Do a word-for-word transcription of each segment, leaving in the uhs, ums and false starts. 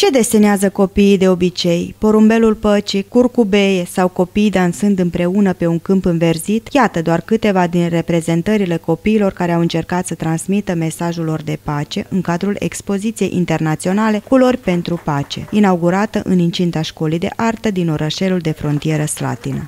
Ce desenează copiii de obicei? Porumbelul păcii, curcubeie sau copiii dansând împreună pe un câmp înverzit? Iată doar câteva din reprezentările copiilor care au încercat să transmită mesajul lor de pace în cadrul expoziției internaționale Culori pentru Pace, inaugurată în incinta Școlii de Artă din orășelul de frontieră Slatina.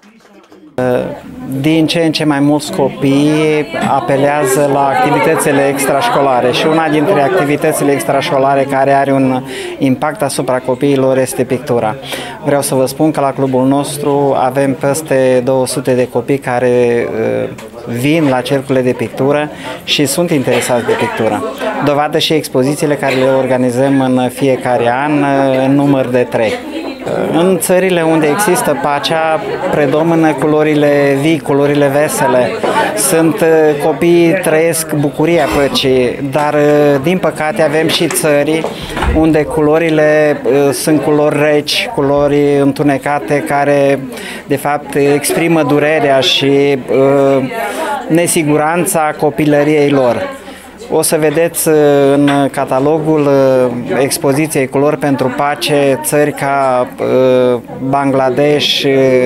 Din ce în ce mai mulți copii apelează la activitățile extrașcolare și una dintre activitățile extrașcolare care are un impact asupra copiilor este pictura. Vreau să vă spun că la clubul nostru avem peste două sute de copii care vin la cercurile de pictură și sunt interesați de pictură. Dovadă și expozițiile care le organizăm în fiecare an în număr de trei. În țările unde există pacea, predomină culorile vii, culorile vesele. Sunt copiii trăiesc bucuria păcii, dar din păcate avem și țări unde culorile sunt culori reci, culori întunecate, care de fapt exprimă durerea și nesiguranța copilăriei lor. O să vedeți în catalogul expoziției Culori pentru Pace țări ca Bangladesh,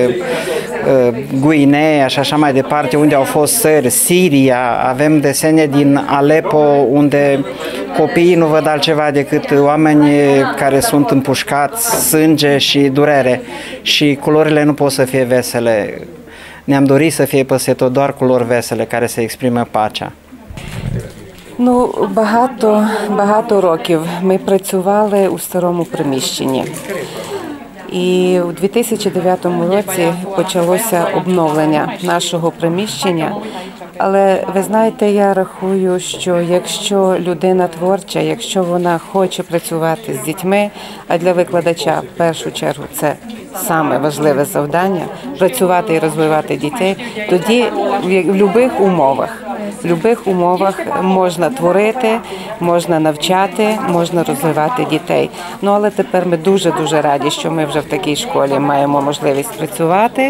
Guinea și așa mai departe, unde au fost țări, Siria, avem desene din Aleppo, unde copiii nu văd altceva decât oameni care sunt împușcați, sânge și durere, și culorile nu pot să fie vesele. Ne-am dorit să fie peste tot doar culori vesele care să exprime pacea. Ну, багато, багато років ми працювали у старому приміщенні. І у дві тисячі дев'ятому році почалося обновлення нашого приміщення. Але ви знаєте, я рахую, що якщо людина творча, якщо вона хоче працювати з дітьми, а для викладача в першу чергу це саме важливе завдання – працювати і розвивати дітей, тоді в будь-яких умовах, в будь-яких умовах можна творити, можна навчати, можна розвивати дітей. Ну, але тепер ми дуже-дуже раді, що ми вже в такій школі маємо можливість працювати.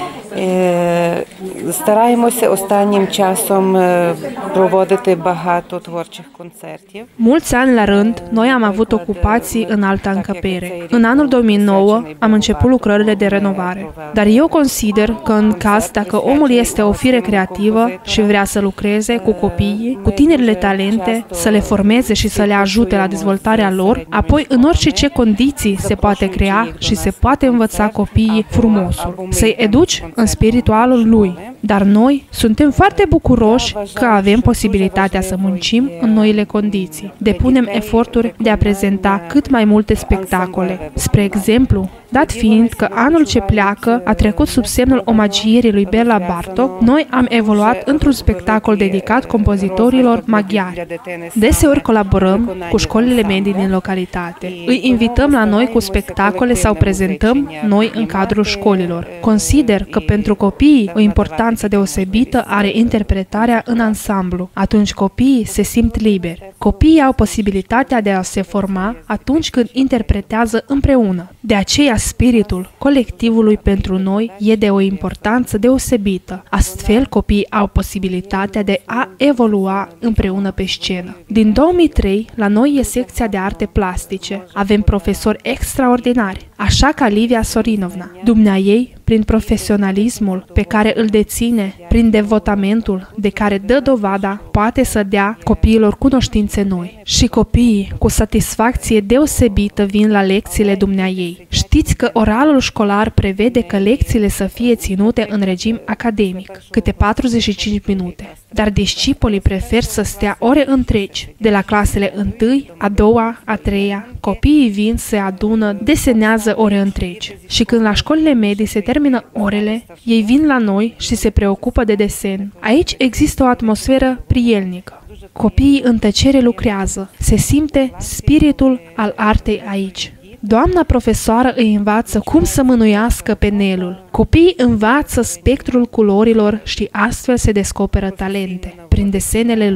Стараємося останнім часом проводити багато tворчих concertів. Mulți ani la rând, noi am avut ocupații în alta încăpere. În anul două mii nouă am început lucrările de renovare. Dar eu consider că în caz dacă omul este o fire creativă și vrea să lucreze cu copiii, cu tinerile talente, să le formeze și să le ajute la dezvoltarea lor, apoi în orice ce condiții se poate crea și se poate învăța copiii frumosul. Să-i educi în spiritualul lui. Dar noi suntem foarte bucuroși că avem posibilitatea să muncim în noile condiții. Depunem eforturi de a prezenta cât mai multe spectacole. Spre exemplu, dat fiind că anul ce pleacă a trecut sub semnul omagierii lui Bela Bartok, noi am evoluat într-un spectacol dedicat compozitorilor maghiari. Deseori colaborăm cu școlile medii din localitate. Îi invităm la noi cu spectacole sau prezentăm noi în cadrul școlilor. Consider că pentru copii o importanță deosebită are interpretarea în ansamblu. Atunci copiii se simt liberi. Copiii au posibilitatea de a se forma atunci când interpretează împreună. De aceea spiritul colectivului pentru noi e de o importanță deosebită. Astfel, copiii au posibilitatea de a evolua împreună pe scenă. Din două mii trei, la noi e secția de arte plastice. Avem profesori extraordinari, așa ca Livia Sorinovna. Dumneaei, prin profesionalismul pe care îl deține, prin devotamentul de care dă dovada, poate să dea copiilor cunoștințe noi. Și copiii, cu satisfacție deosebită, vin la lecțiile dumneaei. Știți că oralul școlar prevede că lecțiile să fie ținute în regim academic, câte patruzeci și cinci minute. Dar discipolii prefer să stea ore întregi. De la clasele întâi, a doua, a treia, copiii vin, se adună, desenează ore întregi. Și când la școlile medii se termină orele, ei vin la noi și se preocupă de desen. Aici există o atmosferă prielnică. Copiii în tăcere lucrează. Se simte spiritul al artei aici. Doamna profesoară îi învață cum să mânuiască penelul. Copiii învață spectrul culorilor și astfel se descoperă talente prin desenele lor.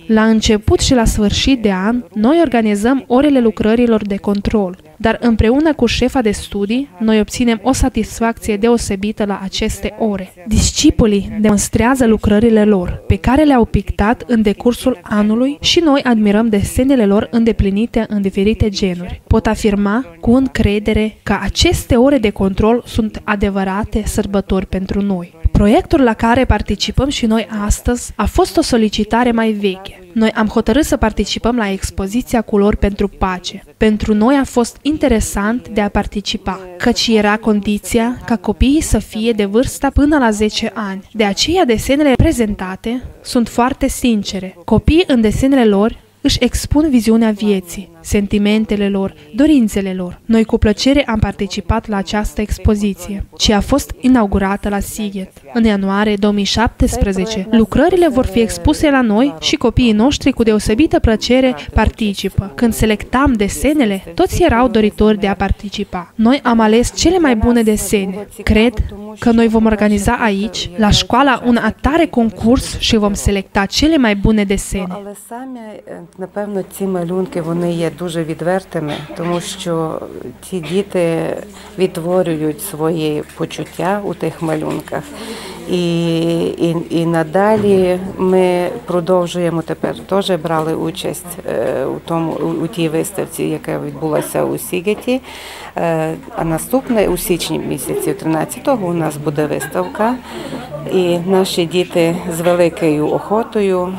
La început și la sfârșit de an, noi organizăm orele lucrărilor de control, dar împreună cu șefa de studii, noi obținem o satisfacție deosebită la aceste ore. Discipolii demonstrează lucrările lor, pe care le-au pictat în decursul anului și noi admirăm desenele lor îndeplinite în diferite genuri. Pot afirma cu încredere că aceste ore de control sunt adevărate sărbători pentru noi. Proiectul la care participăm și noi astăzi a fost o solicitare mai veche. Noi am hotărât să participăm la expoziția Culori pentru Pace. Pentru noi a fost interesant de a participa, căci era condiția ca copiii să fie de vârsta până la zece ani. De aceea desenele prezentate sunt foarte sincere. Copiii în desenele lor își expun viziunea vieții, sentimentele lor, dorințele lor. Noi cu plăcere am participat la această expoziție, ce a fost inaugurată la Sighet în ianuarie două mii șaptesprezece. Lucrările vor fi expuse la noi și copiii noștri cu deosebită plăcere participă. Când selectam desenele, toți erau doritori de a participa. Noi am ales cele mai bune desene. Cred că noi vom organiza aici, la școala, un atare concurs și vom selecta cele mai bune desene. Напевно, ці малюнки, вони є дуже відвертими, тому що ці діти відтворюють свої почуття у тих малюнках. І, і, і надалі ми продовжуємо тепер, теж брали участь у, тому, у тій виставці, яка відбулася у Сігеті. А наступне, у січні місяці, тринадцятого, у нас буде виставка. І наші діти з великою охотою,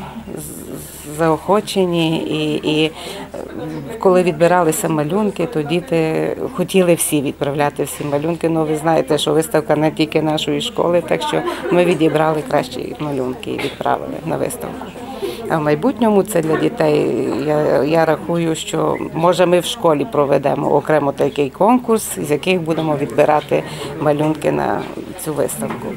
заохочені, і, і коли відбиралися малюнки, то діти хотіли всі відправляти всі малюнки. Ну, ви знаєте, що виставка не тільки нашої школи, так що ми відібрали кращі малюнки і відправили на виставку. А в майбутньому це для дітей, я, я рахую, що може ми в школі проведемо окремо такий конкурс, з яких будемо відбирати малюнки на цю виставку.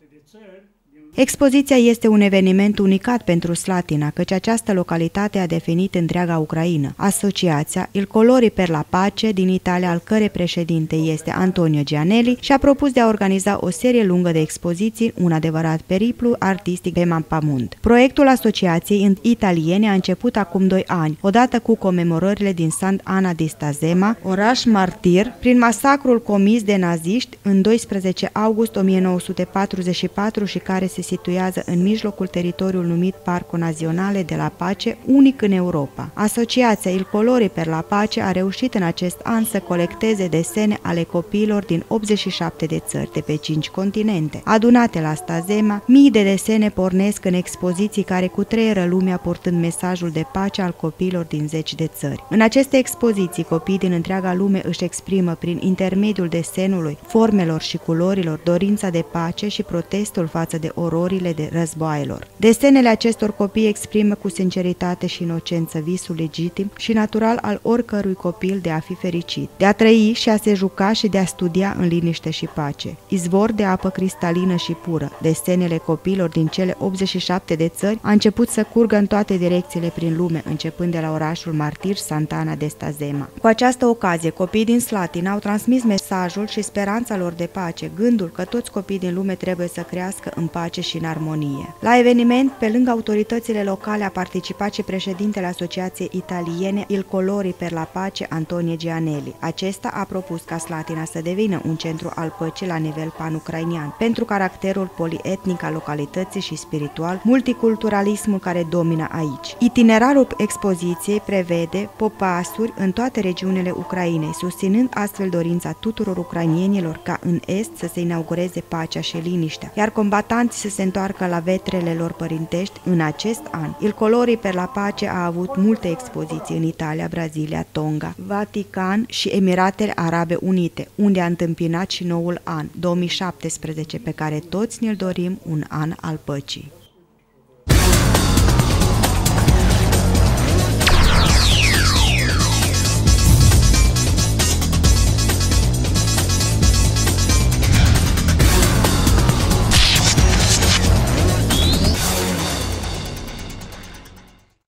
Expoziția este un eveniment unicat pentru Slatina, căci această localitate a definit întreaga Ucraina. Asociația Il Colori per la Pace din Italia, al cărei președinte este Antonio Gianelli, și-a propus de a organiza o serie lungă de expoziții, un adevărat periplu artistic pe mapamond. Proiectul asociației italiene a început acum doi ani, odată cu comemorările din Sant'Anna di Stazema, oraș martir, prin masacrul comis de naziști în doisprezece august o mie nouă sute patruzeci și patru și care se situează în mijlocul teritoriului numit Parco Nazionale de la Pace, unic în Europa. Asociația Il Colori per la Pace a reușit în acest an să colecteze desene ale copiilor din optzeci și șapte de țări de pe cinci continente. Adunate la Stazema, mii de desene pornesc în expoziții care cutreieră lumea purtând mesajul de pace al copiilor din zeci de țări. În aceste expoziții, copiii din întreaga lume își exprimă prin intermediul desenului, formelor și culorilor dorința de pace și protestul față de ororile de războaielor. Desenele acestor copii exprimă cu sinceritate și inocență visul legitim și natural al oricărui copil de a fi fericit, de a trăi și a se juca și de a studia în liniște și pace. Izvor de apă cristalină și pură, desenele copiilor din cele optzeci și șapte de țări a început să curgă în toate direcțiile prin lume, începând de la orașul martir Sant'Anna de Stazema. Cu această ocazie, copiii din Slatina au transmis mesajul și speranța lor de pace, gândul că toți copiii din lume trebuie să crească în pace și în armonie. La eveniment, pe lângă autoritățile locale, a participat și președintele Asociației Italiene Il Colori per la Pace, Antonio Gianelli. Acesta a propus ca Slatina să devină un centru al păcii la nivel pan-ucrainian, pentru caracterul polietnic al localității și spiritual, multiculturalismul care domină aici. Itinerarul expoziției prevede popasuri în toate regiunile Ucrainei, susținând astfel dorința tuturor ucrainienilor ca în est să se inaugureze pacea și liniștea, iar combatanții să se întoarcă la vetrele lor părintești în acest an. Il Colori per la Pace a avut multe expoziții în Italia, Brazilia, Tonga, Vatican și Emiratele Arabe Unite, unde a întâmpinat și noul an, două mii șaptesprezece, pe care toți ne-l dorim un an al păcii.